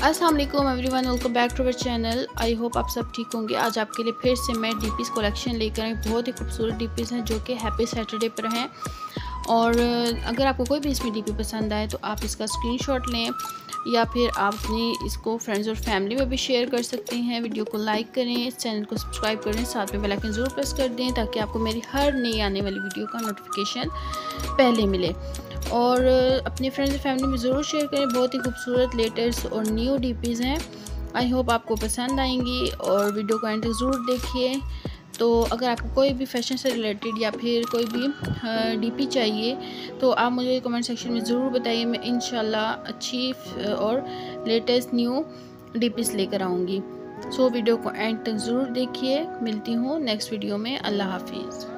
अस्सलाम वालेकुम everyone, welcome back to our channel. I hope आप सब ठीक होंगे। आज आपके लिए फिर से मैं डीपीस कलेक्शन लेकर आई। बहुत ही खूबसूरत डीपीस हैं जो कि हैप्पी सैटरडे पर हैं। और अगर आपको कोई भी इसमें डीपी पसंद आए तो आप इसका स्क्रीनशॉट लें या फिर आप अपनी इसको फ्रेंड्स और फैमिली में भी शेयर कर सकते हैं। वीडियो को लाइक करें, इस चैनल को सब्सक्राइब करें, साथ में बेल आइकन ज़रूर प्रेस कर दें ताकि आपको मेरी हर नई आने वाली वीडियो का नोटिफिकेशन पहले मिले। और अपने फ्रेंड्स और फैमिली में ज़रूर शेयर करें। बहुत ही खूबसूरत लेटेस्ट और न्यू डीपीज़ हैं। आई होप आपको पसंद आएंगी और वीडियो को एंड तक ज़रूर देखिए। तो अगर आपको कोई भी फैशन से रिलेटेड या फिर कोई भी डीपी चाहिए तो आप मुझे कमेंट सेक्शन में ज़रूर बताइए। मैं इंशाल्लाह अच्छी और लेटेस्ट न्यू डीपीज़ लेकर आऊँगी। सो वीडियो को एंड तक ज़रूर देखिए। मिलती हूँ नेक्स्ट वीडियो में। अल्लाह हाफिज़।